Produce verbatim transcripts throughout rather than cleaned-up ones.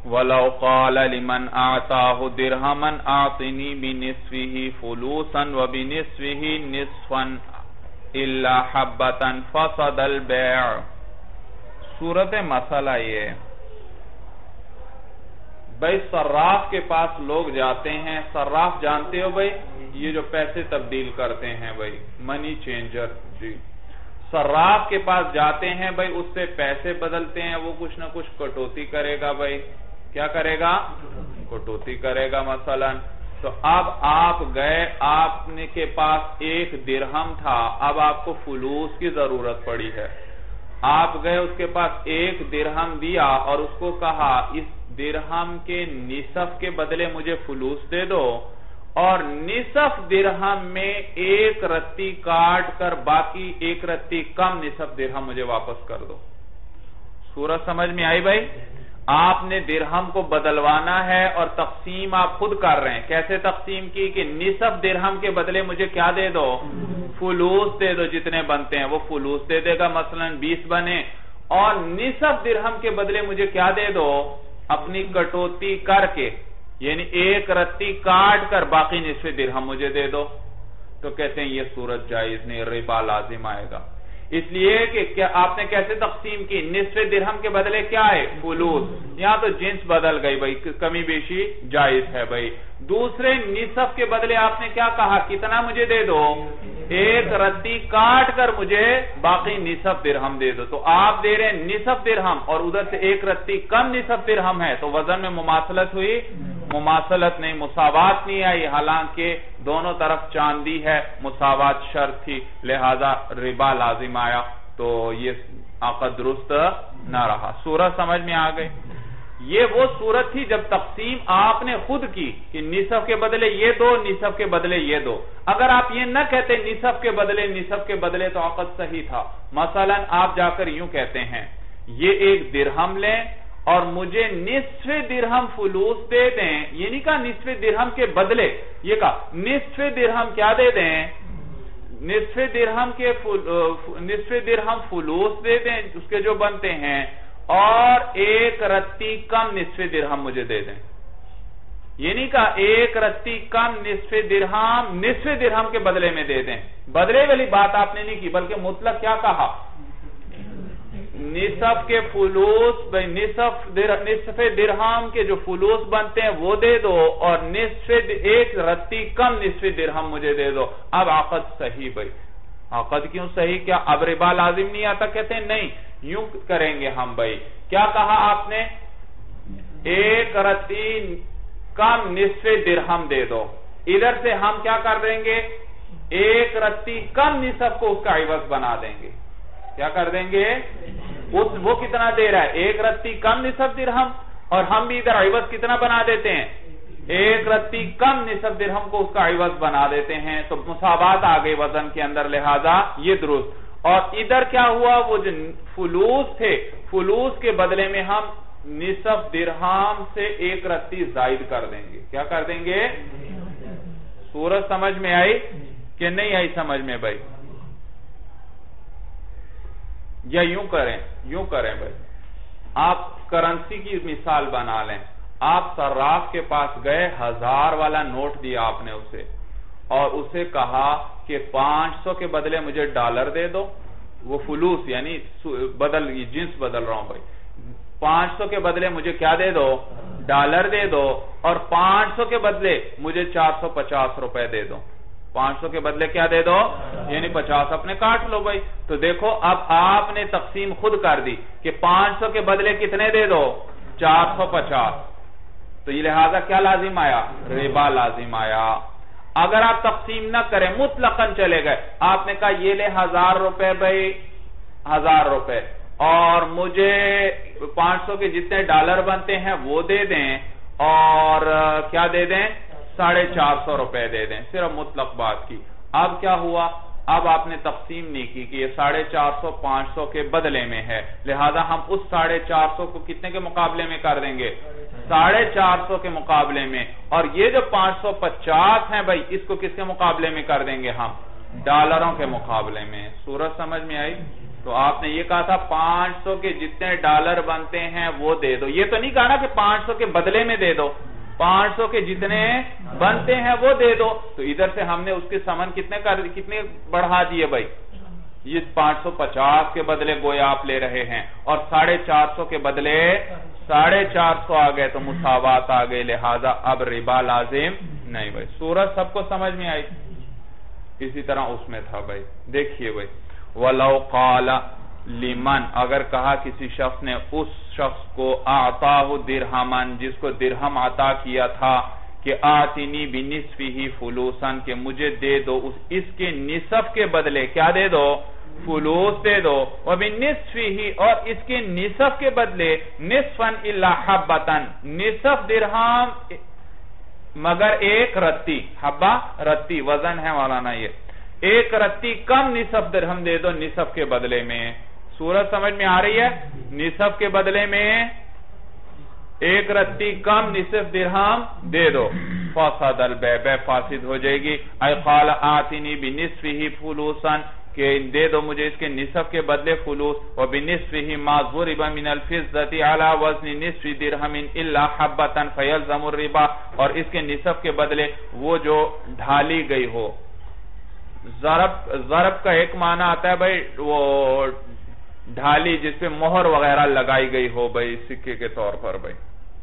وَلَوْ قَالَ لِمَنْ أَعْتَاهُ دِرْهَمًا أَعْطِنِي بِنِصْفِهِ فُلُوسًا وَبِنِصْفِهِ نِصْفًا إِلَّا حَبَّةً فَسَدَ الْبَيْعُ۔ صورت مسئلہ یہ بھئی صراف کے پاس لوگ جاتے ہیں، صراف جانتے ہو بھئی یہ جو پیسے تبدیل کرتے ہیں بھئی منی چینجر، جی صراف کے پاس جاتے ہیں بھئی اس سے پیسے بدلتے ہیں، وہ کچھ نہ کچھ کٹوتی کرے گا بھئی، کیا کرے گا؟ کٹوتی کرے گا مثلا۔ تو اب آپ گئے، آپ نے کے پاس ایک درہم تھا، اب آپ کو فلوس کی ضرورت پڑی ہے، آپ گئے اس کے پاس ایک درہم دیا اور اس کو کہا اس درہم کے نصف کے بدلے مجھے فلوس دے دو، اور نصف درہم میں ایک رتی کاٹ کر باقی ایک رتی کم نصف درہم مجھے واپس کر دو۔ صورت سمجھ میں آئی بھائی؟ آپ نے درہم کو بدلوانا ہے اور تقسیم آپ خود کر رہے ہیں۔ کیسے تقسیم کی کہ نصف درہم کے بدلے مجھے کیا دے دو؟ فلوس دے دو، جتنے بنتے ہیں وہ فلوس دے دے گا، مثلا بیس بنے، اور نصف درہم کے بدلے مجھے کیا دے دو؟ اپنی کٹوتی کر کے، یعنی ایک رتی کاٹ کر باقی نصف درہم مجھے دے دو۔ تو کہتے ہیں یہ صورت جائز نہیں، ربا لازم آئے گا، اس لیے کہ کیا آپ نے کیسے تقسیم کی؟ نصف درہم کے بدلے کیا ہے؟ فلوس، یہاں تو جنس بدل گئی بھائی، کمی بیشی جائز ہے بھائی۔ دوسرے نصف کے بدلے آپ نے کیا کہا؟ کتنا مجھے دے دو؟ ایک رتی کاٹ کر مجھے باقی نصف درہم دے دو۔ تو آپ دے رہے ہیں نصف درہم اور ادھر سے ایک رتی کم نصف درہم ہے، تو وزن میں مماثلت ہوئی؟ مماثلت نہیں، مساوات نہیں آئی، حالانکہ دونوں طرف چاندی ہے، مساوات شرط تھی، لہذا ربا لازم آیا، تو یہ عقد درست نہ رہا۔ صورت سمجھ میں آ گئی؟ یہ وہ صورت تھی جب تقسیم آپ نے خود کی کہ نصف کے بدلے یہ دو، نصف کے بدلے یہ دو۔ اگر آپ یہ نہ کہتے نصف کے بدلے نصف کے بدلے تو عقد صحیح تھا۔ مثلا آپ جا کر یوں کہتے ہیں یہ ایک درہم لیں اور مجھے نصف درہم فلوس دے دیں، یہ نہیں کہا نصف درہم کے بدلے، یہ کہا نصف درہم کیا دے دیں؟ نصف درہم کے نصف درہم فلوس دے دیں اس کے جو بنتے ہیں، اور ایک رتی کم نصف درہم مجھے دے دیں۔ یہ نہیں کہا ایک رتی کم نصف درہم نصف درہم کے بدلے میں دے دیں، بدلے والی بات آپ نے نہیں کی، بلکہ مطلق کیا کہا؟ نصف کے فلوس، نصف نصف درہم کے جو فلوس بنتے ہیں وہ دے دو، اور نصف ایک رتی کم نصف درہم مجھے دے دو۔ اب عقد صحیح بھائی، عقد کیوں صحیح؟ کیا اب ربا لازم نہیں آتا؟ کہتے ہیں نہیں، یوں کریں گے ہم بھائی، کیا کہا آپ نے؟ ایک رتی کم نصف درہم دے دو، ادھر سے ہم کیا کر دیں گے؟ ایک رتی کم نصف کو اس کا عوض بنا دیں گے، کیا کر دیں گے؟ وہ کتنا دے رہا ہے؟ ایک رتی کم نصف درہم، اور ہم بھی ادھر عوض کتنا بنا دیتے ہیں؟ ایک رتی کم نصف درہم کو اس کا عوض بنا دیتے ہیں، تو مساوات آ گئی وزن کے اندر، لہذا یہ درست۔ اور ادھر کیا ہوا؟ وہ جو فلوس تھے، فلوس کے بدلے میں ہم نصف درہم سے ایک رتی زائد کر دیں گے، کیا کر دیں گے؟ صورت سمجھ میں آئی کہ نہیں آئی سمجھ میں بھائی؟ یا یوں کریں یوں کریں بھائی، آپ کرنسی کی مثال بنا لیں، آپ صراف کے پاس گئے، ہزار والا نوٹ دیا آپ نے اسے، اور اسے کہا کہ پانچ سو کے بدلے مجھے ڈالر دے دو، وہ فلوس یعنی بدل جنس بدل رہا ہوں بھائی، پانچ سو کے بدلے مجھے کیا دے دو؟ ڈالر دے دو، اور پانچ سو کے بدلے مجھے چار سو پچاس روپے دے دو۔ پانچ سو کے بدلے کیا دے دو؟ یعنی پچاس اپنے کاٹ لو بھائی۔ تو دیکھو اب آپ نے تقسیم خود کر دی کہ پانچ سو کے بدلے کتنے دے دو؟ چار سو پچاس۔ تو یہ لہذا کیا لازم آیا؟ ربا لازم آیا۔ اگر آپ تقسیم نہ کریں، مطلقاً چلے گئے، آپ نے کہا یہ لے ہزار روپے بھائی، ہزار روپے، اور مجھے پانچ سو کے جتنے ڈالر بنتے ہیں وہ دے دیں، اور کیا دے دیں؟ ساڑھے چار سو روپے دے دیں، صرف مطلق بات کی۔ اب کیا ہوا؟ اب آپ نے تقسیم نہیں کی کہ یہ ساڑھے چار سو پانچ سو کے بدلے میں ہے، لہذا ہم اس ساڑھے چار سو کو کتنے کے مقابلے میں کر دیں گے؟ ساڑھے چار سو کے مقابلے میں، اور یہ جو پانچ سو پچاس ہیں بھائی، اس کو کس کے مقابلے میں کر دیں گے ہم؟ ڈالروں کے مقابلے میں۔ صورت سمجھ میں آئی؟ تو آپ نے یہ کہا تھا پانچ سو کے جتنے ڈالر بنتے ہیں وہ دے دو. یہ تو نہیں کہا نا کہ پانچ سو کے بدلے میں دے دو, پانچ سو کے جتنے بنتے ہیں وہ دے دو. تو ادھر سے ہم نے اس کے سمن کتنے کر کتنے بڑھا دیے بھائی, یہ پانچ سو پچاس کے بدلے گویا آپ لے رہے ہیں, اور ساڑھے چار سو کے بدلے ساڑھے چار سو آ گئے, تو مساوات آ گئے, لہذا اب ربا لازم نہیں بھائی. سورت سب کو سمجھ میں آئی؟ اسی طرح اس میں تھا بھائی, دیکھیے بھائی, وَلَوْ قَالَ لِمَنْ, اگر کہا کسی شخص نے اس شخص کو اعطاہ درہمن, جس کو درہم عطا کیا تھا, کہ آتینی بنصفہ فلوسن, کہ مجھے دے دو اس کے نصف کے بدلے, کیا دے دو؟ فلوس دے دو. وَبِنِصفِهِ, اور اس کے نصف کے بدلے نصفاً الا حبتاً, نصف درہم مگر ایک رتی, حبہ رتی وزن ہے مولانا, یہ ایک رتی کم نصف درہم دے دو نصف کے بدلے میں. سورت سمجھ میں آ رہی ہے؟ نصف کے بدلے میں ایک رتی کم نصف درہم دے دو. فَصَدَ الْبَيْعُ, فاسد ہو جائے گی. اَيْ قَالَ آتِنِي بِنِصْفِهِ فُلُوسًا, کہ دے دو مجھے اس کے نصف کے بدلے فلوس. وَبِنِصْفِهِ مَا ضُرِبَ مِنَ الْفِضَّةِ عَلَى وَزْنِ نِصْفِ دِرْهَمٍ إِلَّا حَبَّةً فَيَلْزَمُ الرِّبَا, اور اس کے نصف کے بدلے وہ جو ڈھالی گئی ہو. ضرب ضرب کا ایک معنی آتا ہے بھائی وہ ڈھالی جس پہ مہر وغیرہ لگائی گئی ہو بھائی, سکے کے طور پر بھائی,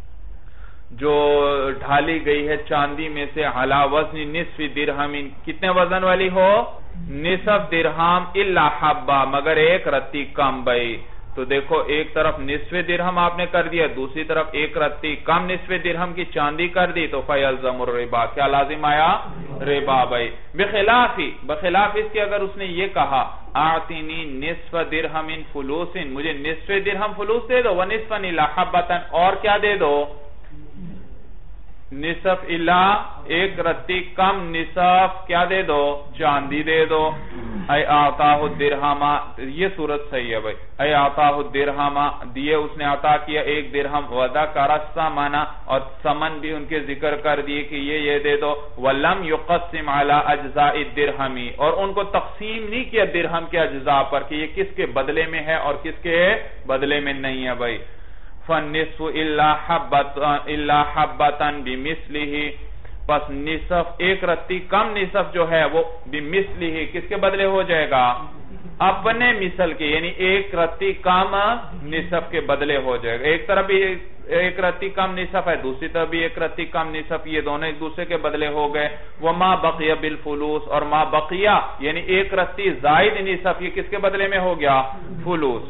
جو ڈھالی گئی ہے چاندی میں سے, علی وزن نصف درہم, کتنے وزن والی ہو؟ نصف درہم, الا حبہ, مگر ایک رتی کم بھائی. تو دیکھو ایک طرف نصف درہم آپ نے کر دیا, دوسری طرف ایک رتی کم نصف درہم کی چاندی کر دی, تو فیلزم الربا, کیا لازم آیا؟ ربا بھائی. بخلافی, بخلاف اس کے اگر اس نے یہ کہا آتینی نصف درہم فلوس, مجھے نصف درہم فلوس دے دو, ونصفا الا حبتا, اور کیا دے دو؟ نصف الا ایک رتی کم نصف کیا دے دو؟ چاندی دے دو. اے آتاہ الدرہم, یہ صورت صحیح ہے بھائی. اے آتاہ الدرہم, دیے اس نے عطا کیا ایک درہم. وَذَكَرَ الثَّمَنَ, اور ثمن بھی ان کے ذکر کر دیے کہ یہ یہ دے دو. وَلَمْ يُقَسِّمْ عَلَى أَجْزَاءِ الدِّرْهَمِ, اور ان کو تقسیم نہیں کیا درہم کے اجزاء پر کہ یہ کس کے بدلے میں ہے اور کس کے بدلے میں نہیں ہے بھائی. فَالنِّصْفُ إِلَّا حَبَّةً بِمِثْلِهِ, پس نصف ایک رتی کم نصف جو ہے وہ بِمِثْلِهِ, کس کے بدلے ہو جائے گا؟ اپنے مثل کے, یعنی ایک رتی کم نصف کے بدلے ہو جائے گا. ایک طرف بھی ایک رتی کم نصف ہے, دوسری طرف بھی ایک رتی کم نصف, یہ دونوں ایک دوسرے کے بدلے ہو گئے. وَمَا بَقِيَ بِالْفُلُوس, اور ما بقیہ یعنی ایک رتی زائد نصف, یہ کس کے بدلے میں ہو گیا؟ فلوس.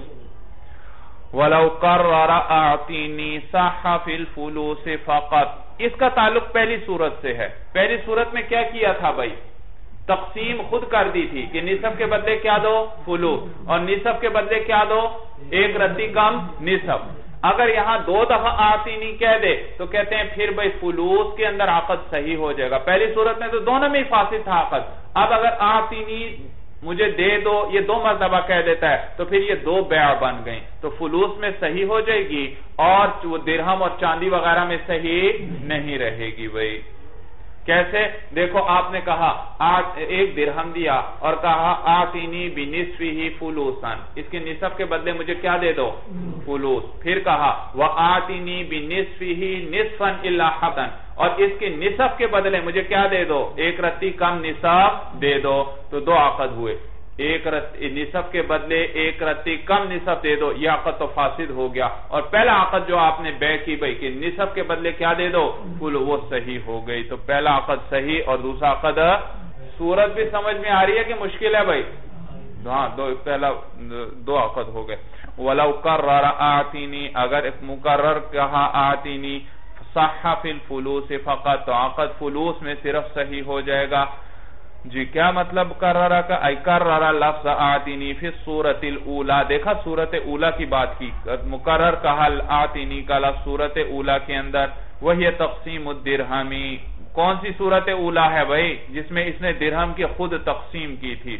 وَلَوْ قَرَّرَ أَعْطِنِي صَحَّ فِي الْفُلُوسِ فَقَطْ, اس کا تعلق پہلی صورت سے ہے. پہلی صورت میں کیا کیا تھا بھائی؟ تقسیم خود کر دی تھی کہ نصف کے بدلے کیا دو؟ فلوس, اور نصف کے بدلے کیا دو؟ ایک رتی کم نصف. اگر یہاں دو دفعہ آتینی کہہ دے تو کہتے ہیں پھر بھائی فلوس کے اندر عقد صحیح ہو جائے گا. پہلی صورت میں تو دونوں میں ہی فاسد تھا عقد. اب اگر آتینی مجھے دے دو یہ دو مرتبہ کہہ دیتا ہے تو پھر یہ دو بیع بن گئیں, تو فلوس میں صحیح ہو جائے گی, اور وہ درہم اور چاندی وغیرہ میں صحیح نہیں رہے گی بھائی. کیسے؟ دیکھو آپ نے کہا ایک درہم دیا اور کہا آتینی بنصفہ فلوسن, اس کے نصف کے بدلے مجھے کیا دے دو؟ فلوس. پھر کہا وآتینی بنصفہ نصفا الا حبا, اور اس کے نصف کے بدلے مجھے کیا دے دو؟ ایک رتی کم نصف دے دو. تو دو عقد ہوئے, ایک نصف کے بدلے ایک رتی کم نصف دے دو, یہ عقد تو فاسد ہو گیا. اور پہلا عقد جو آپ نے بیع کی بھئی کہ نصف کے بدلے کیا دے دو؟ فل, وہ صحیح ہو گئی. تو پہلا عقد صحیح اور دوسرا عقد. صورت بھی سمجھ میں آ رہی ہے کہ مشکل ہے بھئی؟ ہاں, دو پہلا دو عقد ہو گئے. وَلَوْ قَرَّرَ آتِنِي, اگر ایک مقرر کہا آتِنِي صَحَّ فِي الْفُلُوسِ فَقَطْ, تو عقد فلوس میں صرف صحیح ہو جائے گا. جی کیا مطلب قررہ کا؟ ای قررہ لفظ آتینی فی الصورت الاولا, دیکھا صورت اولا کی بات کی, مقرر کہا آتینی کا لفظ صورت اولا کے اندر. وہی تقسیم الدرہمی, کون سی صورت اولا ہے بھئی جس میں اس نے درہم کی خود تقسیم کی تھی؟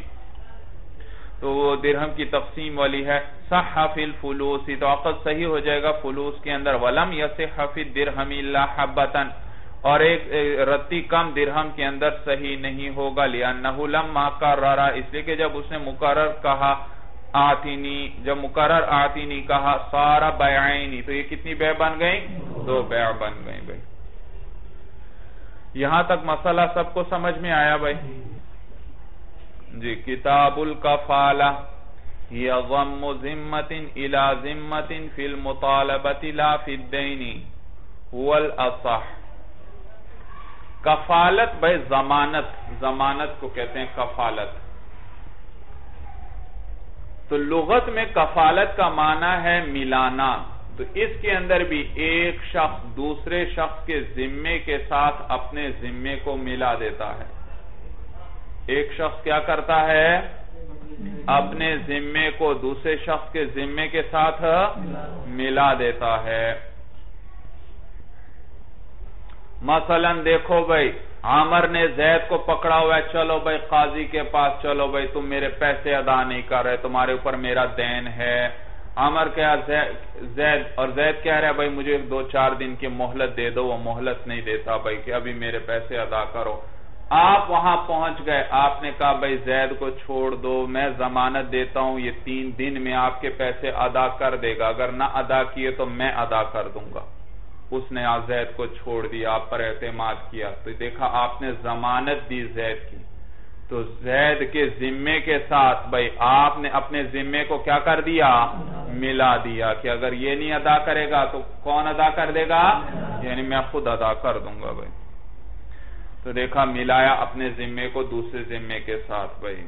تو وہ درہم کی تقسیم والی ہے. صح فی الفلوس, تو عقد صحیح ہو جائے گا فلوس کے اندر. ولم یصح فی الدرہم الا حبتا, اور ایک رتی کم درہم کے اندر صحیح نہیں ہوگا. لِأَنَّهُ لَمَّا قَرَّرَ, اس لئے کہ جب اس نے مقرر کہا آتینی، جب مقرر آتینی کہا سارا بیعینی، تو یہ کتنی بیع بن گئی؟ دو بیع بن گئی بھائی۔ یہاں تک مسئلہ سب کو سمجھ میں آیا بھائی؟ جی، کتاب الکفالہ ہی ضم ذمت الى ذمت فی المطالبت لا فی الدین هو الاصح۔ کفالت بھائی ضمانت، ضمانت کو کہتے ہیں کفالت۔ تو لغت میں کفالت کا معنی ہے ملانا، تو اس کے اندر بھی ایک شخص دوسرے شخص کے ذمے کے ساتھ اپنے ذمے کو ملا دیتا ہے۔ ایک شخص کیا کرتا ہے؟ اپنے ذمے کو دوسرے شخص کے ذمے کے ساتھ ملا دیتا ہے۔ مثلا دیکھو بھائی، عامر نے زید کو پکڑا ہوا ہے، چلو بھائی قاضی کے پاس چلو بھائی، تم میرے پیسے ادا نہیں کر رہے، تمہارے اوپر میرا دین ہے۔ عامر کہا زید، اور زید کہہ رہا ہے بھائی مجھے دو چار دن کی مہلت دے دو، وہ مہلت نہیں دیتا بھائی کہ ابھی میرے پیسے ادا کرو۔ آپ وہاں پہنچ گئے، آپ نے کہا بھائی زید کو چھوڑ دو، میں ضمانت دیتا ہوں یہ تین دن میں آپ کے پیسے ادا کر دے گا، اگر نہ ادا کیے تو میں ادا کر دوں گا۔ اس نے زید کو چھوڑ دیا، آپ پر اعتماد کیا، تو دیکھا آپ نے ضمانت دی زید کی، تو زید کے ذمے کے ساتھ بھائی آپ نے اپنے ذمے کو کیا کر دیا؟ ملا دیا کہ اگر یہ نہیں ادا کرے گا تو کون ادا کر دے گا؟ یعنی میں خود ادا کر دوں گا بھائی۔ تو دیکھا ملایا اپنے ذمے کو دوسرے ذمے کے ساتھ بھائی۔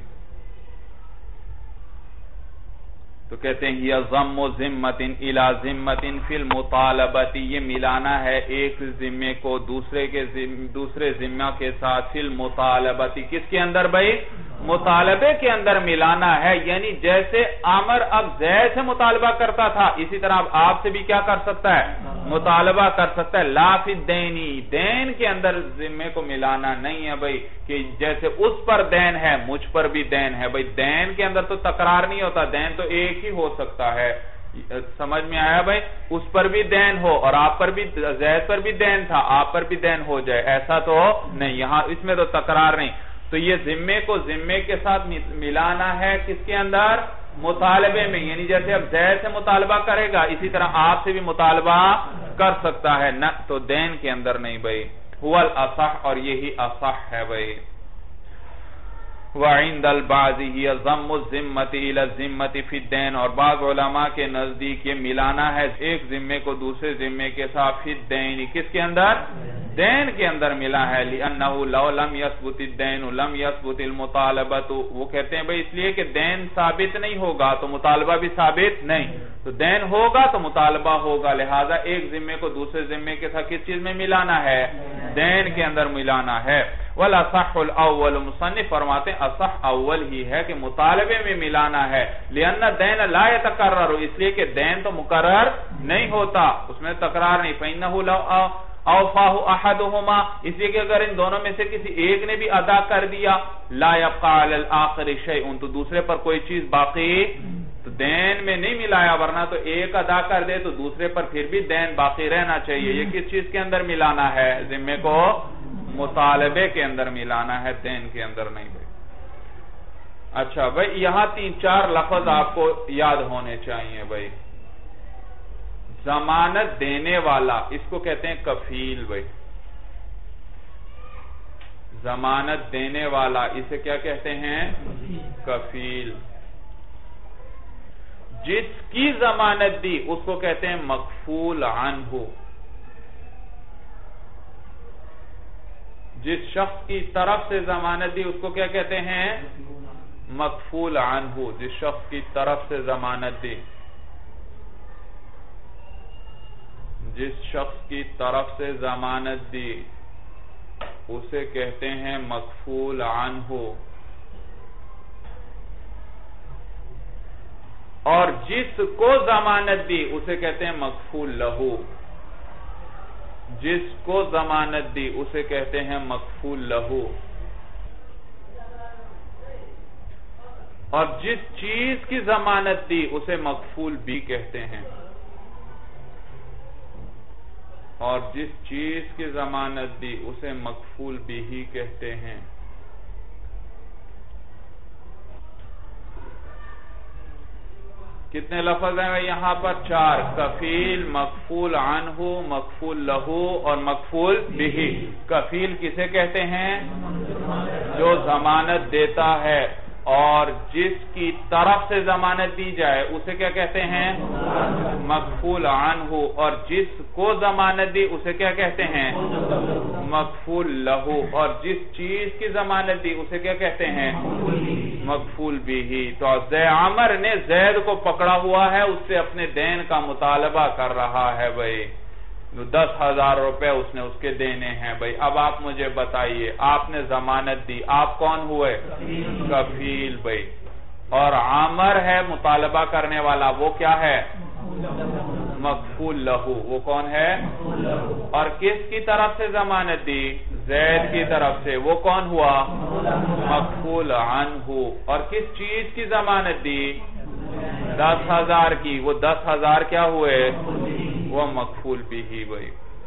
تو کہتے ہیں یہ ضم ذمت الی ذمت فی المطالبت، یہ ملانا ہے ایک ذمے کو دوسرے کے دوسرے ذمہ کے ساتھ، فی المطالبت، کس کے اندر بھائی؟ مطالبے کے اندر ملانا ہے، یعنی جیسے عامر اب زید سے مطالبہ کرتا تھا اسی طرح اب آپ سے بھی کیا کر سکتا ہے؟ مطالبہ کر سکتا ہے۔ لا فی الدینی، دین کے اندر ذمے کو ملانا نہیں ہے بھائی کہ جیسے اس پر دین ہے مجھ پر بھی دین ہے بھائی، دین کے اندر تو تکرار نہیں ہوتا، دین تو ایک ہی ہو سکتا ہے۔ سمجھ میں آیا بھائی؟ اس پر بھی دین ہو اور آپ پر بھی، زید پر بھی دین تھا آپ پر بھی دین ہو جائے، ایسا تو نہیں، یہاں اس میں تو تکرار نہیں۔ تو یہ ذمے کو ذمے کے ساتھ ملانا ہے کس کے اندر؟ مطالبے میں، یعنی جیسے اب زید سے مطالبہ کرے گا اسی طرح آپ سے بھی مطالبہ کر سکتا ہے، نہ تو دین کے اندر نہیں بھائی۔ هو الاصح، اور یہی اصح ہے بھائی۔ وعند البعض ہی ضم الذمت الی الذمت فی الدین، اور بعض علماء کے نزدیک یہ ملانا ہے ایک ذمے کو دوسرے ذمے کے ساتھ، فی الدین، کس کے اندر؟ دین کے اندر ملا ہے۔ لِأَنَّهُ لَوْ لَمْ يَثْبُتِ الدَّيْنُ لَمْ يَثْبُتِ الْمُطَالَبَةُ، وہ کہتے ہیں بھئی اس لیے کہ دین ثابت نہیں ہوگا تو مطالبہ بھی ثابت نہیں، تو دین ہوگا تو مطالبہ ہوگا، لہذا ایک ذمے کو دوسرے ذمے کے ساتھ کس چیز میں ملانا ہے؟ دین کے اندر ملانا ہے۔ وَالْأَصَحُّ الْأَوَّلُ، مصنف فرماتے ہیں اصح اول ہی ہے کہ مطالبے میں ملانا ہے، لِأَنَّ الدَّيْنَ لَا يَتَكَرَّرُ، اس لیے کہ دین تو مقرر نہیں ہوتا، اس میں تکرار نہیں، فَإِنَّهُ لَوْ اوفاہ احدہما، اس لیے کہ اگر ان دونوں میں سے کسی ایک نے بھی ادا کر دیا، لا یبقى علی الآخر شیء، تو دوسرے پر کوئی چیز باقی، تو دین میں نہیں ملایا، ورنہ تو ایک ادا کر دے تو دوسرے پر پھر بھی دین باقی رہنا چاہیے۔ یہ کس چیز کے اندر ملانا ہے؟ ذمے کو مطالبے کے اندر ملانا ہے، دین کے اندر نہیں بھائی۔ اچھا بھائی، یہاں تین چار لفظ آپ کو یاد ہونے چاہیے بھائی۔ ضمانت دینے والا، اس کو کہتے ہیں کفیل بھائی، ضمانت دینے والا اسے کیا کہتے ہیں؟ کفیل۔ جس کی ضمانت دی اس کو کہتے ہیں مکفول عنہ، جس شخص کی طرف سے ضمانت دی اس کو کیا کہتے ہیں؟ مکفول عنہ، جس شخص کی طرف سے ضمانت دی، جس شخص کی طرف سے ضمانت دی اسے کہتے ہیں مکفول عنہ، اور جس کو ضمانت دی اسے کہتے ہیں مکفول لہو، جس کو ضمانت دی اسے کہتے ہیں مکفول لہو، اور جس چیز کی ضمانت دی اسے مکفول بھی کہتے ہیں، اور جس چیز کی ضمانت دی اسے مکفول بھی ہی کہتے ہیں۔ کتنے لفظ ہیں یہاں پر؟ چار. کفیل، مکفول عنہ، مکفول لہو اور مکفول بہ. کفیل کسے کہتے ہیں؟ جو ضمانت دیتا ہے، اور جس کی طرف سے ضمانت دی جائے اسے کیا کہتے ہیں؟ مکفول عنہ. اور جس کو ضمانت دی اسے کیا کہتے ہیں؟ مکفول لہو. اور جس چیز کی ضمانت دی اسے کیا کہتے ہیں؟ مکفول بھی. تو عمر نے زید کو پکڑا ہوا ہے، اس سے اپنے دین کا مطالبہ کر رہا ہے بھائی. دس ہزار روپے اس نے اس کے دینے ہیں بھائی. اب آپ مجھے بتائیے، آپ نے ضمانت دی، آپ کون ہوئے؟ کفیل بھائی. اور عامر ہے مطالبہ کرنے والا، وہ کیا ہے؟ مکفول لہو. وہ کون ہے؟ اور کس کی طرف سے ضمانت دی؟ زید کی طرف سے. وہ کون ہوا؟ مکفول عنہ. اور کس چیز کی ضمانت دی؟ دس ہزار کی. وہ دس ہزار کیا ہوئے؟ وہ مکفول بھی ہی بھائی.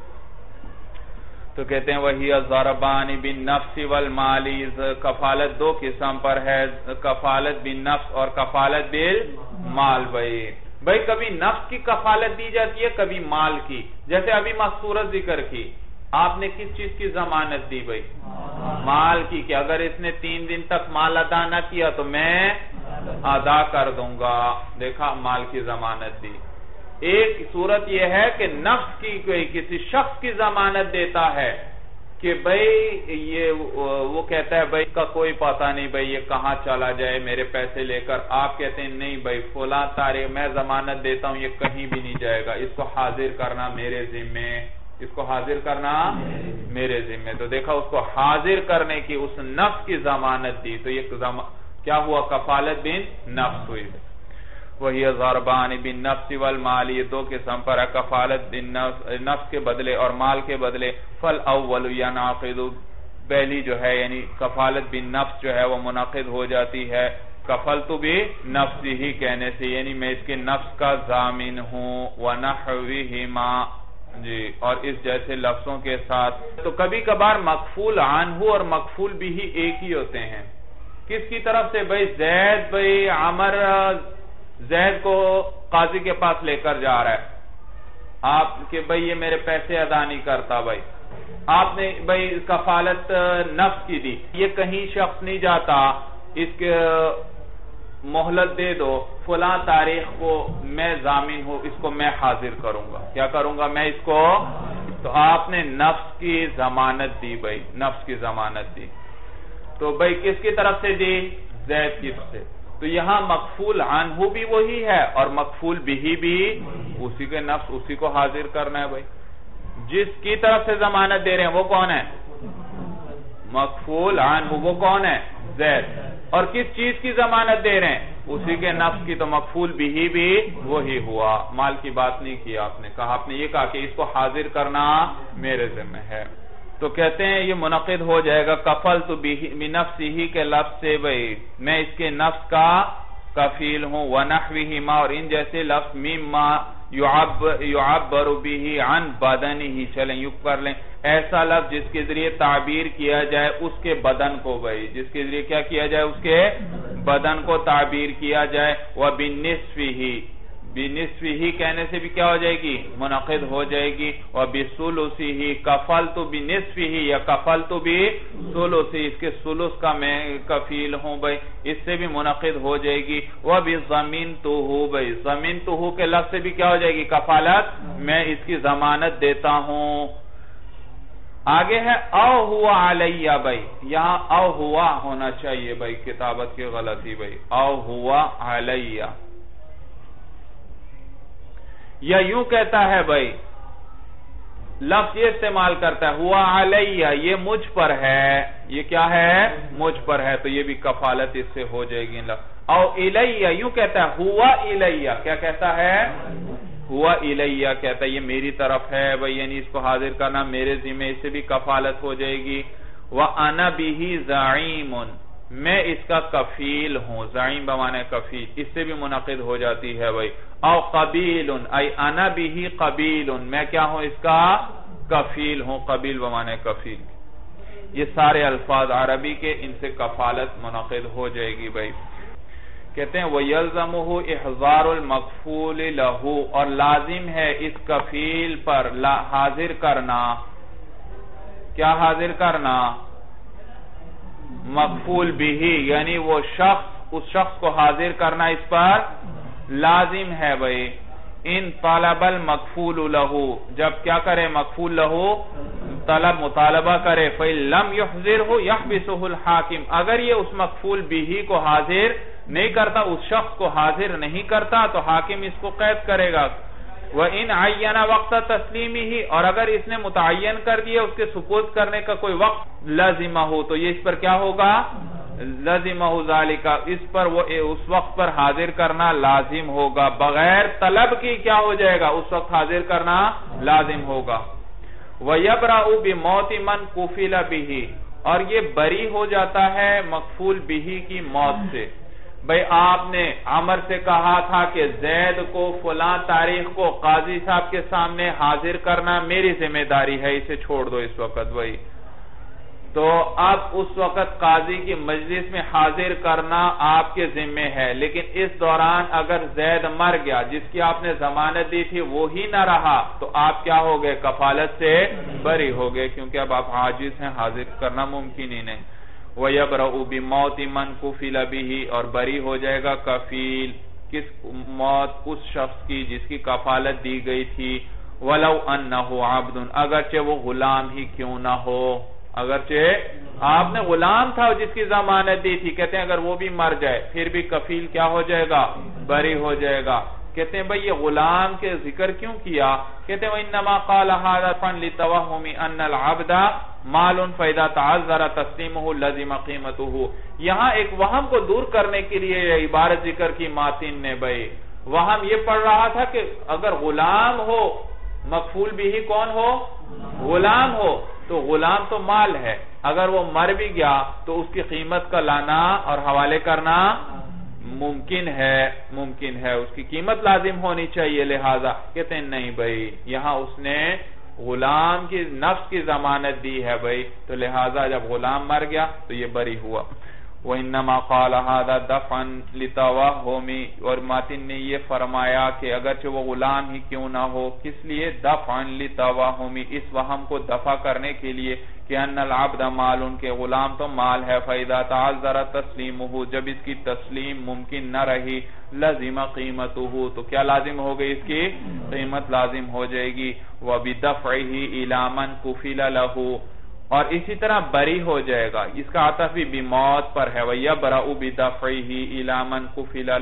تو کہتے ہیں وہی ضربان بالنفس والمال. کفالت دو قسم پر ہے، کفالت بالنفس اور کفالت بالمال بھائی. بھائی کبھی نفس کی کفالت دی جاتی ہے، کبھی مال کی. جیسے ابھی مذکورہ ذکر کی، آپ نے کس چیز کی ضمانت دی بھائی؟ مال کی، کہ اگر اس نے تین دن تک مال ادا نہ کیا تو میں ادا کر دوں گا. دیکھا، مال کی ضمانت دی. ایک صورت یہ ہے کہ نفس کی کوئی کسی شخص کی ضمانت دیتا ہے کہ بھئی یہ وہ کہتا ہے بھئی کا کوئی پتہ نہیں بھئی یہ کہاں چلا جائے میرے پیسے لے کر. آپ کہتے ہیں نہیں بھئی فلاں تاریخ میں ضمانت دیتا ہوں، یہ کہیں بھی نہیں جائے گا، اس کو حاضر کرنا میرے ذمے، اس کو حاضر کرنا میرے ذمے. تو دیکھا، اس کو حاضر کرنے کی اس نفس کی ضمانت دی. تو یہ کیا ہوا؟ کفالت بن نفس ہوئی. وہی ضربان بالنفس والمال. یہ دو قسم پر ہے، کفالت نفس کے بدلے اور مال کے بدلے. فالاول ینعقد. پہلی جو ہے یعنی کفالت بالنفس جو ہے وہ منعقد ہو جاتی ہے کفلت بنفسی ہی کہنے سے، یعنی میں اس کے نفس کا ضامن ہوں. ونحوہما. جی، اور اس جیسے لفظوں کے ساتھ. تو کبھی کبھار مکفول عنہ اور مکفول بھی ہی ایک ہی ہوتے ہیں. کس کی طرف سے؟ بھئی زید بھئی عمر زید کو قاضی کے پاس لے کر جا رہا ہے، آپ کہ بھئی یہ میرے پیسے ادا نہیں کرتا بھئی. آپ نے بھئی کفالت نفس کی دی، یہ کہیں شخص نہیں جاتا، اس کے مہلت دے دو، فلاں تاریخ کو میں ضامن ہوں، اس کو میں حاضر کروں گا. کیا کروں گا میں اس کو؟ تو آپ نے نفس کی ضمانت دی بھئی، نفس کی ضمانت دی. تو بھئی کس کی طرف سے دی؟ زید کی طرف سے. تو یہاں مکفول عنہ بھی وہی ہے اور مکفول بھی بھی اسی کے نفس، اسی کو حاضر کرنا ہے بھئی. جس کی طرف سے ضمانت دے رہے ہیں وہ کون ہے؟ مکفول عنہ. وہ کون ہے؟ زید. اور کس چیز کی ضمانت دے رہے ہیں؟ اسی کے نفس کی. تو مکفول بھی بھی وہی ہوا. مال کی بات نہیں کی آپ نے، کہا آپ نے یہ کہا کہ اس کو حاضر کرنا میرے ذمہ ہے. تو کہتے ہیں یہ منعقد ہو جائے گا کفلت بنفسہ کے لفظ سے، بھئی میں اس کے نفس کا کفیل ہوں. ونحوہما. اور ان جیسے لفظ مما یعبر به عن بدنہ. چلیں یوں کر لیں، ایسا لفظ جس کے ذریعے تعبیر کیا جائے اس کے بدن کو بھئی، جس کے ذریعے کیا کیا جائے؟ اس کے بدن کو تعبیر کیا جائے. وبالنصفہ. بنصفہ کہنے سے بھی کیا ہو جائے گی؟ منعقد ہو جائے گی. وبثلثہ. کفلت بنصفہ یا کفلت بثلثہ. اس کے ثلث کا میں کفیل ہوں بھئی، اس سے بھی منعقد ہو جائے گی. وبضمنتہ. بھئی ضمنتہ کے لفظ سے بھی کیا ہو جائے گی؟ کفالت. میں اس کی ضمانت دیتا ہوں. آگے ہے او ہوا علیہ. بھئی یہاں او ہوا ہونا چاہیے بھئی، کتابت کی غلطی بھئی. او ہوا علیہ. یا یوں کہتا ہے بھئی، لفظ یہ استعمال کرتا ہے ہوا علیہ، یہ مجھ پر ہے. یہ کیا ہے؟ مجھ پر ہے. تو یہ بھی کفالت اس سے ہو جائے گی. او الیہ. یوں کہتا ہے ہوا الیہ. کیا کہتا ہے؟ ہوا الیہ کہتا ہے یہ میری طرف ہے بھئی، یعنی اس کو حاضر کرنا میرے ذمہ، اس سے بھی کفالت ہو جائے گی. وَأَنَا بِهِ زَعِيمٌ. میں اس کا کفیل ہوں. زعیم بمانے کفیل، اس سے بھی منعقد ہو جاتی ہے بھئی. او قبیل. ای انا به قبیل. میں کیا ہوں؟ اس کا کفیل ہوں. قبیل بمانے کفیل. یہ سارے الفاظ عربی کے، ان سے کفالت منعقد ہو جائے گی بھئی. کہتے ہیں وَيَلْزَمُهُ إِحْضَارُ الْمَكْفُولِ لَهُ، اور لازم ہے اس کفیل پر حاضر کرنا، کیا حاضر کرنا؟ مکفول بھی، یعنی وہ شخص، اس شخص کو حاضر کرنا اس پر لازم ہے بھئی۔ ان طلب المکفول لہو، جب کیا کرے مکفول لہو، طلب مطالبہ کرے، فَإِن لَمْ يُحْضِرْهُ يَحْبِسُهُ الْحَاكِمُ، اگر یہ اس مکفول بھی کو حاضر نہیں کرتا، اس شخص کو حاضر نہیں کرتا تو حاکم اس کو قید کرے گا۔ وَإِنْ عَيَّنَ وَقْتَ تَسْلِيمِهِ، اور اگر اس نے متعین کر دیا اس کے سپورد کرنے کا کوئی وقت، لازمہ، تو یہ اس پر کیا ہوگا؟ لازمہ ذالک، اس پر وہ اس وقت پر حاضر کرنا لازم ہوگا، بغیر طلب کی کیا ہو جائے گا؟ اس وقت حاضر کرنا لازم ہوگا۔ وَيَبْرَأُ بِمَوْتِ مَنْ كُفِلَ بِهِ، اور یہ بری ہو جاتا ہے مکفول بھی کی موت سے۔ بھئی آپ نے عمر سے کہا تھا کہ زید کو فلاں تاریخ کو قاضی صاحب کے سامنے حاضر کرنا میری ذمہ داری ہے، اسے چھوڑ دو اس وقت بھئی، تو اب اس وقت قاضی کی مجلس میں حاضر کرنا آپ کے ذمہ ہے، لیکن اس دوران اگر زید مر گیا جس کی آپ نے ضمانت دی تھی وہی نہ رہا تو آپ کیا ہو گئے؟ کفالت سے بری ہو گئے، کیونکہ اب آپ عاجز ہیں، حاضر کرنا ممکن ہی نہیں۔ وَيَبْرَأُ بِمَوْتِ مَنْ كُفِلَ بِهِ، اور بری ہو جائے گا کفیل، کس موت؟ اس شخص کی جس کی کفالت دی گئی تھی۔ وَلَوْ أَنَّهُ عَبْدٌ، اگرچہ وہ غلام ہی کیوں نہ ہو، اگرچہ آپ نے غلام تھا جس کی ضمانت دی تھی، کہتے ہیں اگر وہ بھی مر جائے پھر بھی کفیل کیا ہو جائے گا؟ بری ہو جائے گا۔ کہتے ہیں بھئی یہ غلام کے ذکر کیوں کیا؟ کہتے ہیں وَإِنَّمَا قَالَ هَذَا فَنْ لِتَوَهُمِ أَنَّ الْعَبْدَ مَالٌ فَإِذَا تَعَذَّرَ تَسْلِيمُهُ لَزِمَ قِيمَتُهُ، یہاں ایک وہم کو دور کرنے کے لیے یہ عبارت ذکر کی ماتن نے۔ بھئی وہم یہ پڑھ رہا تھا کہ اگر غلام ہو، مکفول بھی کون ہو؟ غلام ہو، تو غلام تو مال ہے، اگر وہ مر بھی گیا تو اس کی قیمت کا لانا اور حوالے کرنا ممکن ہے، ممکن ہے، اس کی قیمت لازم ہونی چاہیے، لہذا کہتے ہیں نہیں بھئی یہاں اس نے غلام کی نفس کی ضمانت دی ہے بھئی، تو لہذا جب غلام مر گیا تو یہ بری ہوا۔ وَإِنَّمَا قَالَ هَذَا دَفْعًا لِتَوَهُّمِ، اور ماتن نے یہ فرمایا کہ اگرچہ وہ غلام ہی کیوں نہ ہو، کس لیے؟ دَفْعًا لِتَوَهُّمِ، اس وہم کو دفع کرنے کے لیے کہ ان العبد مال، ان کے غلام تو مال ہے، فَإِذَا تَعَذَّرَ تَسْلِيمُهُ، جب اس کی تسلیم ممکن نہ رہی، لَزِمَ قِيمَتُهُ، تو کیا لازم ہو گئی؟ اس کی قیمت لازم ہو جائے گی۔ وَبِدَفْعِهِ إِلَى مَنْ كُفِلَ لَهُ، اور اسی طرح بری ہو جائے گا، اس کا عطف بھی بموت پر ہے، وَيَبْرَأُ بِدَفْعِهِ إِلَى مَنْ كُفِلَ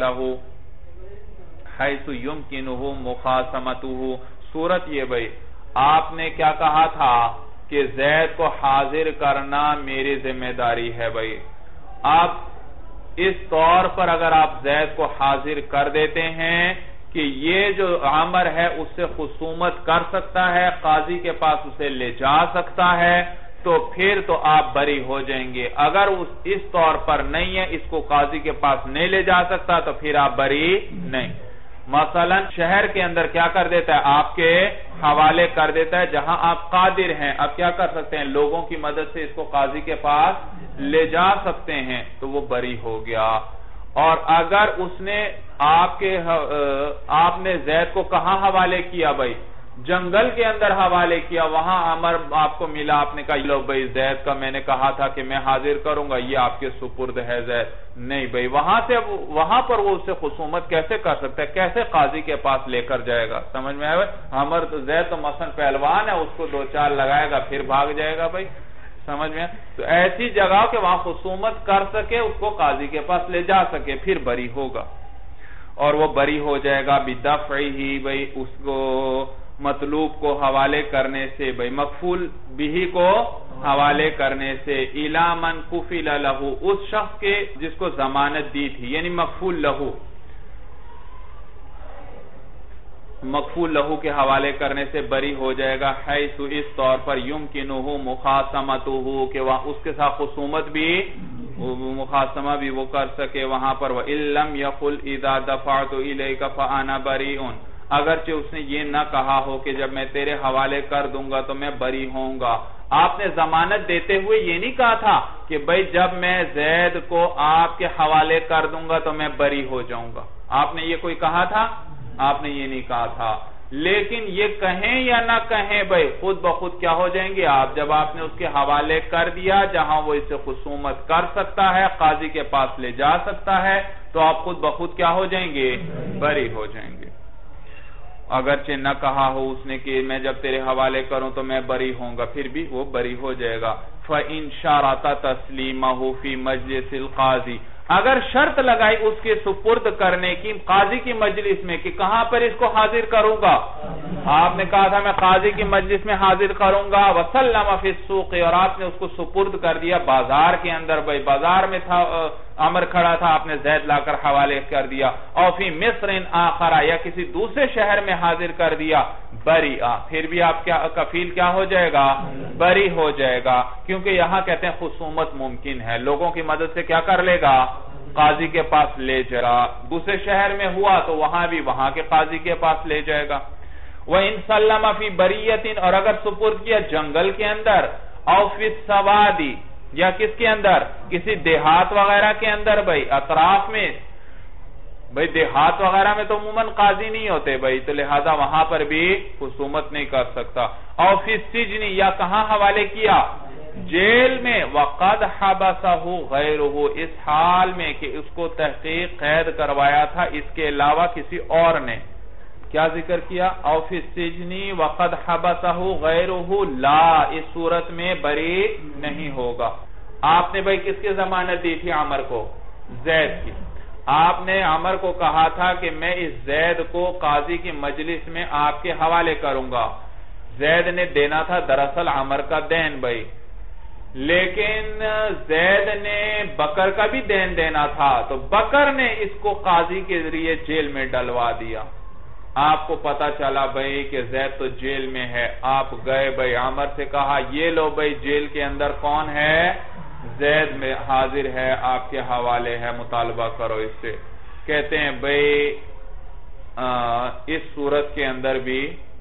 لَهُ حَيْثُ يُمْكِنُهُ مُخَاصَمَتُهُ۔ صورت یہ بھئی آپ نے کیا کہا تھا کہ زید کو حاضر کرنا میری ذمہ داری ہے بھئی، آپ اس طور پر اگر آپ زید کو حاضر کر دیتے ہیں کہ یہ جو عمر ہے اس سے خصومت کر سکتا ہے، قاضی کے پاس اسے لے جا سکتا ہے، تو پھر تو آپ بری ہو جائیں گے۔ اگر اس طور پر نہیں ہے، اس کو قاضی کے پاس نہیں لے جا سکتا تو پھر آپ بری نہیں۔ مثلا شہر کے اندر کیا کر دیتا ہے؟ آپ کے حوالے کر دیتا ہے، جہاں آپ قادر ہیں اب کیا کر سکتے ہیں؟ لوگوں کی مدد سے اس کو قاضی کے پاس لے جا سکتے ہیں، تو وہ بری ہو گیا۔ اور اگر اس نے آپ کے آپ نے زید کو کہاں حوالے کیا بھئی؟ جنگل کے اندر حوالے کیا، وہاں عمر آپ کو ملا، آپ نے کہا لو بھئی زید کا میں نے کہا تھا کہ میں حاضر کروں گا، یہ آپ کے سپرد ہے زید، نہیں بھئی وہاں سے وہاں پر وہ اس سے خصومت کیسے کر سکتا ہے؟ کیسے قاضی کے پاس لے کر جائے گا؟ سمجھ میں آئے؟ عمر تو زید تو مثلا پہلوان ہے، اس کو دو چار لگائے گا پھر بھاگ جائے گا بھئی، سمجھ میں؟ تو ایسی جگہ کہ وہاں خصومت کر سکے، اس کو قاضی کے پاس لے جا سکے، پھر بری ہوگا، اور وہ بری ہو جائے گا بدفعہ، بھئی اس کو مطلوب کو حوالے کرنے سے، بھئی مکفول بھی کو حوالے کرنے سے، الی من کفل لہ، اس شخص کے جس کو ضمانت دی تھی، یعنی مکفول لہ، مکفول لہو کے حوالے کرنے سے بری ہو جائے گا، حیث اس طور پر یمکنہ مخاصمتہ، کہ وہاں اس کے ساتھ خصومت بھی مخاصمہ بھی وہ کر سکے وہاں پر۔ وَإِن لَمْ يَقُلْ إِذَا دَفَعْتُ إِلَيْكَ فَأَنَا بَرِيءٌ، اگرچہ اس نے یہ نہ کہا ہو کہ جب میں تیرے حوالے کر دوں گا تو میں بری ہوں گا، آپ نے ضمانت دیتے ہوئے یہ نہیں کہا تھا کہ بھئی جب میں زید کو آپ کے حوالے کر دوں گا تو میں بری ہو جاؤں گا. آپ نے یہ کوئی کہا تھا؟ آپ نے یہ نہیں کہا تھا. لیکن یہ کہیں یا نہ کہیں بھئی خود بخود کیا ہو جائیں گے آپ؟ جب آپ نے اس کے حوالے کر دیا جہاں وہ اس سے خصومت کر سکتا ہے، قاضی کے پاس لے جا سکتا ہے، تو آپ خود بخود کیا ہو جائیں گے؟ بری ہو جائیں گے. اگرچہ نہ کہا ہو اس نے کہ میں جب تیرے حوالے کروں تو میں بری ہوں گا، پھر بھی وہ بری ہو جائے گا. فَإِن شَرَطَ تَسْلِيمَهُ فِي مَجْلِسِ الْقَاضِ، اگر شرط لگائی اس کے سپرد کرنے کی قاضی کی مجلس میں کہ کہاں پر اس کو حاضر کروں گا، آپ نے کہا تھا میں قاضی کی مجلس میں حاضر کروں گا. وَسَلَّمَ فِي السُّوقِ، اور آپ نے اس کو سپرد کر دیا بازار کے اندر. بھائی بازار میں تھا عمر کھڑا تھا، آپ نے زید لا کر حوالے کر دیا. اور فی مصر آخر، یا کسی دوسرے شہر میں حاضر کر دیا. بری آ پھر بھی آپ کیا کفیل کیا ہو جائے گا؟ بری ہو جائے گا. کیونکہ یہاں کہتے ہیں خصومت ممکن ہے، لوگوں کی مدد سے کیا کر لے گا؟ قاضی کے پاس لے جا. دوسرے شہر میں ہوا تو وہاں بھی وہاں کے قاضی کے پاس لے جائے گا. وَإِن سَلَّمَ فِي بَرِيَّةٍ، اور اگر سپرد کیا جنگل کے اندر، او فی السواد، یا کس کے اندر؟ کسی دیہات وغیرہ کے اندر. بھائی اطراف میں، بھائی دیہات وغیرہ میں تو عموماً قاضی نہیں ہوتے بھائی، تو لہذا وہاں پر بھی خصومت نہیں کر سکتا. او فی السجن، یا کہاں حوالے کیا؟ جیل میں. وَقَدْ حَبَسَهُ غَيْرُهُ، اس حال میں کہ اس کو تحقیق قید کروایا تھا اس کے علاوہ کسی اور نے. کیا ذکر کیا؟ او فی السجن وَقَدْ حَبَسَهُ غَيْرُهُ، لا، اس صورت میں بری نہیں ہوگا. آپ نے بھائی کس کی ضمانت دی تھی عمر کو؟ زید کی. آپ نے عمر کو کہا تھا کہ میں اس زید کو قاضی کی مجلس میں آپ کے حوالے کروں گا. زید نے دینا تھا دراصل عمر کا دین بھائی، لیکن زید نے بکر کا بھی دین دینا تھا، تو بکر نے اس کو قاضی کے ذریعے جیل میں ڈلوا دیا. آپ کو پتا چلا بھائی کہ زید تو جیل میں ہے. آپ گئے بھائی عمر سے کہا یہ لو بھائی جیل کے اندر کون ہے؟ زید میں حاضر ہے، آپ کے حوالے ہے، مطالبہ کرو اس سے. کہتے ہیں بھائی اس صورت کے اندر بھی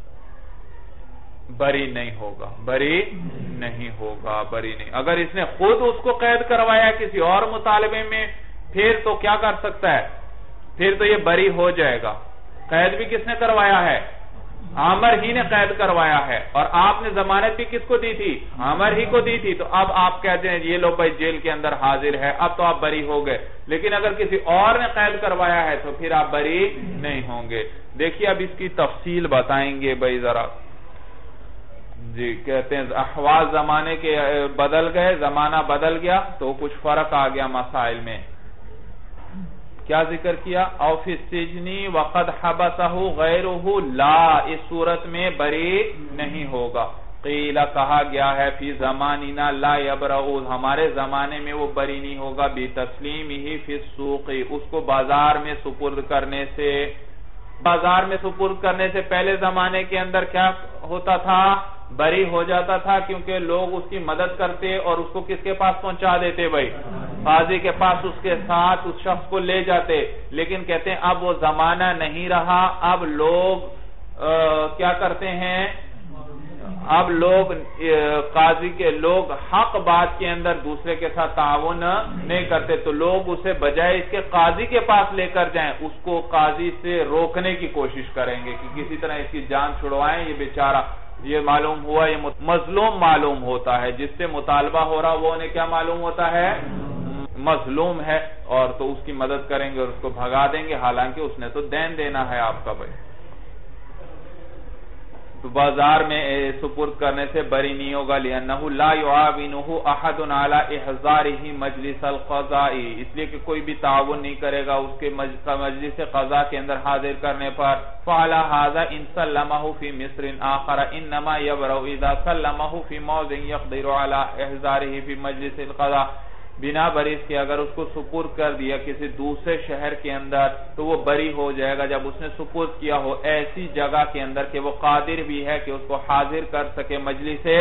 بری نہیں ہوگا، بری نہیں ہوگا، بری نہیں. اگر اس نے خود اس کو قید کروایا کسی اور مطالبے میں، پھر تو کیا کر سکتا ہے؟ پھر تو یہ بری ہو جائے گا. قید بھی کس نے کروایا ہے؟ عامر ہی نے قید کروایا ہے. اور آپ نے ضمانت بھی کس کو دی تھی؟ عامر ہی کو دی تھی. تو اب آپ کہتے ہیں یہ لو بھائی جیل کے اندر حاضر ہے، اب تو آپ بری ہو گئے. لیکن اگر کسی اور نے قید کروایا ہے تو پھر آپ بری نہیں ہوں گے. دیکھیے اب اس کی تفصیل بتائیں گے بھائی ذرا. جی کہتے ہیں احوال زمانے کے بدل گئے، زمانہ بدل گیا تو کچھ فرق آ گیا مسائل میں. کیا ذکر کیا؟ او فی السجن وقد حبسہ غیرہ، لا، اس صورت میں بری نہیں ہوگا. قیل، کہا گیا ہے فی زماننا لا یبرؤ، ہمارے زمانے میں وہ بری نہیں ہوگا. بتسلیمہ فی السوق، اس کو بازار میں سپرد کرنے سے. بازار میں سپرد کرنے سے پہلے زمانے کے اندر کیا ہوتا تھا؟ بری ہو جاتا تھا، کیونکہ لوگ اس کی مدد کرتے اور اس کو کس کے پاس پہنچا دیتے بھائی؟ قاضی کے پاس اس کے ساتھ اس شخص کو لے جاتے. لیکن کہتے ہیں اب وہ زمانہ نہیں رہا. اب لوگ کیا کرتے ہیں؟ اب لوگ قاضی کے لوگ حق بات کے اندر دوسرے کے ساتھ تعاون نہیں کرتے، تو لوگ اسے بجائے اس کے قاضی کے پاس لے کر جائیں، اس کو قاضی سے روکنے کی کوشش کریں گے کہ کسی طرح اس کی جان چھڑوائیں. یہ بیچارہ، یہ معلوم ہوا یہ مظلوم معلوم ہوتا ہے، جس سے مطالبہ ہو رہا وہ انہیں کیا معلوم ہوتا ہے؟ مظلوم ہے، اور تو اس کی مدد کریں گے اور اس کو بھگا دیں گے، حالانکہ اس نے تو دین دینا ہے آپ کا بھائی. تو بازار میں سپرد کرنے سے بری نہیں ہوگا. لِأَنَّهُ لَا يُعَاوِنُهُ أَحَدٌ عَلَى إِحْضَارِهِ مَجْلِسَ الْقَضَاءِ، اس لیے کہ کوئی بھی تعاون نہیں کرے گا اس کے مجلس قضاء کے اندر حاضر کرنے پر. فَعَلَى هَذَا إِن سَلَّمَهُ فِي مِصْرٍ آخَرَ إِنَّمَا يَبْرَؤُ إِذَا سَلَّمَهُ فِي مَوْضِعٍ يَقْدِرُ عَلَى إِحْضَارِهِ فِي مَجْلِسِ الْقَضَاءِ، بنا بری اس کے اگر اس کو سپرد کر دیا کسی دوسرے شہر کے اندر تو وہ بری ہو جائے گا جب اس نے سپرد کیا ہو ایسی جگہ کے اندر کہ وہ قادر بھی ہے کہ اس کو حاضر کر سکے مجلس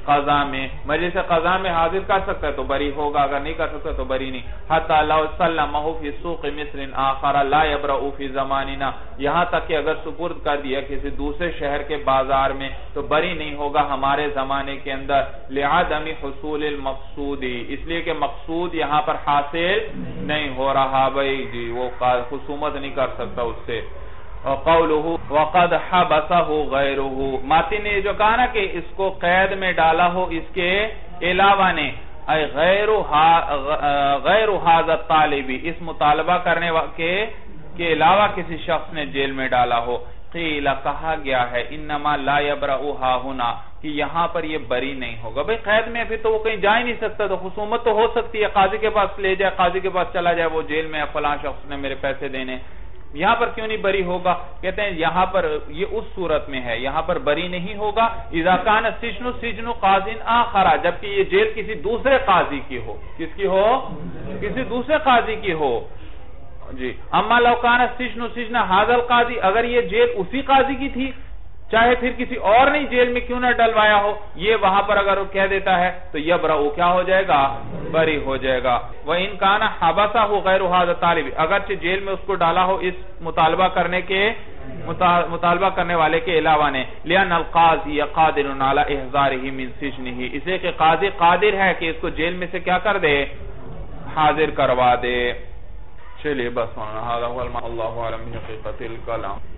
قضا میں، مجلس قضا میں حاضر کر سکتا ہے تو بری ہوگا، اگر نہیں کر سکتا تو بری نہیں. حتی لو سلمہ فی سوق مصر آخر لا یبرأ فی زماننا، یہاں تک کہ اگر سپرد کر دیا کسی دوسرے شہر کے بازار میں تو بری نہیں ہوگا ہمارے زمانے کے اندر. لعدم حصول المقصود، اس لیے کہ مقصود یہاں پر حاصل نہیں ہو رہا بھائی جی، وہ خصومت نہیں کر سکتا اس سے. قولہ وقد حبسہ غیرہ، ماتی نے جو کہا نا کہ اس کو قید میں ڈالا ہو اس کے علاوہ نے، اے غیر غیر هذا الطالب، اس مطالبہ کرنے کے کے علاوہ کسی شخص نے جیل میں ڈالا ہو. قیل، کہا گیا ہے انما لا یبرأ ہا ہنا، کہ یہاں پر یہ بری نہیں ہوگا. بھئی قید میں پھر تو وہ کہیں جا ہی نہیں سکتا، تو خصومت تو ہو سکتی ہے، قاضی کے پاس لے جائے، قاضی کے پاس چلا جائے، وہ جیل میں فلاں شخص نے میرے پیسے دینے. یہاں پر کیوں نہیں بری ہوگا؟ کہتے ہیں یہاں پر یہ اس صورت میں ہے، یہاں پر بری نہیں ہوگا اذا کان السجن سجن قاضی آخر، جبکہ یہ جیل کسی دوسرے قاضی کی ہو. کس کی ہو؟ کسی دوسرے قاضی کی ہو جی. اما لو کان السجن سجن هذا القاضی، اگر یہ جیل اسی قاضی کی تھی، چاہے پھر کسی اور نہیں جیل میں کیوں نہ ڈلوایا ہو، یہ وہاں پر اگر وہ کہہ دیتا ہے تو یبرأ کیا ہو جائے گا؟ بری ہو جائے گا. وَإِن كَانَ حَبَسَهُ غَيْرُ هَذَا الطَّالِبِ، اگرچہ جیل میں اس کو ڈالا ہو اس مطالبہ کرنے کے مطالبہ کرنے والے کے علاوہ نے. لِأَنَّ الْقَاضِيَ قَادِرٌ عَلَى إِحْضَارِهِ مِنْ سِجْنِهِ، اس لیے کہ قاضی قادر ہے کہ اس کو جیل میں سے کیا کر دے؟ حاضر کروا دے. چلیے بس، اللہ عالم بحقیقت الکلام.